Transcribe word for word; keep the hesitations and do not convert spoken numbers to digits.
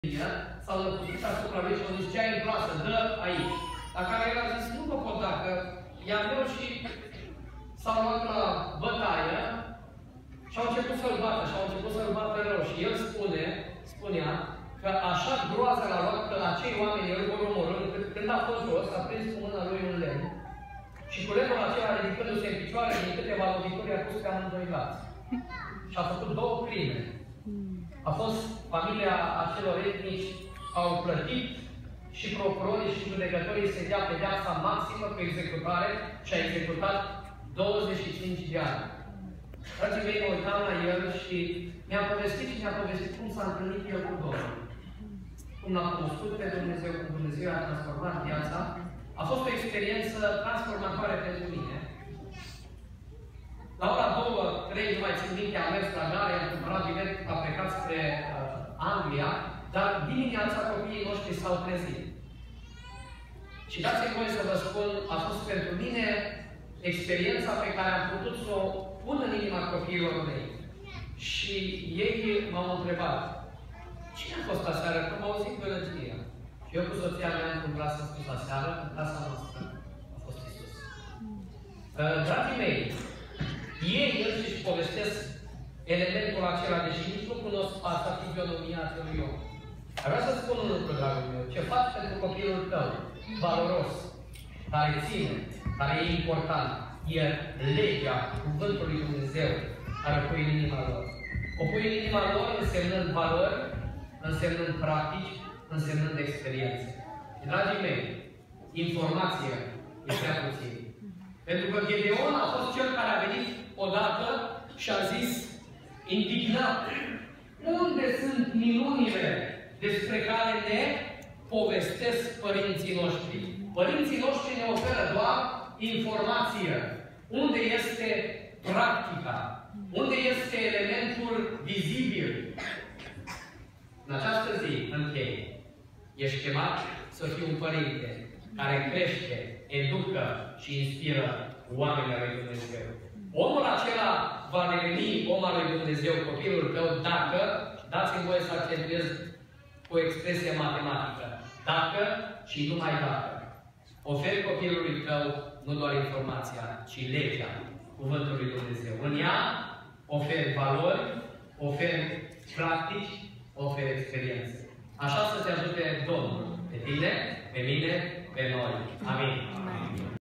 sau lăpustit asupra lui și a zis, ce ai în plasă, dă aici. La care el a zis, nu mă pot da, că i-am meu și s-au luat la bătaie și au început să-l bată, și au început să-l bată rău. Și el spune, spunea, că așa groază l-a luat că acei oameni îl vor omorâ, când a fost jos, a prins cu mâna lui un lemn și cu lemnul acela, ridicându-se în picioare, din câteva lovituri, a pus pe amândoi lați. Și a făcut două crime. A fost familia acelor etnici, au plătit și procurorii și judecătorii se dea pedeapsa maximă cu executare și a executat douăzeci și cinci de ani. Dragii mei, mă uitam la el și mi-a povestit și mi-a povestit cum s-a întâlnit el cu Domnul. Cum l-a cunoscut pe Dumnezeu, cum Dumnezeu a transformat viața. A fost o experiență transformatoare pentru mine. La ora două, trei, nu mai țin minte, am mers la gare, am cumpărat bilet, a plecat spre uh, Anglia, dar dimineața copiii noștri s-au trezit. Și dați-mi voie să vă spun, a fost pentru mine experiența pe care am putut să o pun în inima copiilor mei. Și ei m-au întrebat, cine a fost aseară? Că m-au auzit gălăgia. Și eu cu soția mea am cumpărat să spus aseară, în casa noastră a fost Iisus. Uh, dragii mei, ei înșiși povestesc elementul acela, deși nici nu cunosc asta, fizionomia acelui om. Vreau să spun un lucru, dragul meu, ce faci pentru copilul tău, valoros, care ține, care e important, e legea Cuvântului lui Dumnezeu, care o pui în inima lor. O pui în inima lor însemnând valori, însemnând practici, însemnând experiențe. Și, dragii mei, informația e prea puțin. Pentru că Gedeon a fost cel care a venit odată și a zis, indignat, unde sunt minunile despre care ne povestesc părinții noștri? Părinții noștri ne oferă doar informație. Unde este practica? Unde este elementul vizibil? În această zi, închei, ești chemat să fii un părinte care crește, educă și inspiră oamenii lui Dumnezeu. Omul acela va deveni om al lui Dumnezeu, copilul tău, dacă, dați-mi voie să accentuez cu o expresie matematică, dacă și numai dacă oferi copilului tău nu doar informația, ci legea Cuvântului lui Dumnezeu. În ea oferi valori, oferi practici, oferi experiențe. Așa să te ajute Domnul, pe tine, pe mine, pe noi. Amin.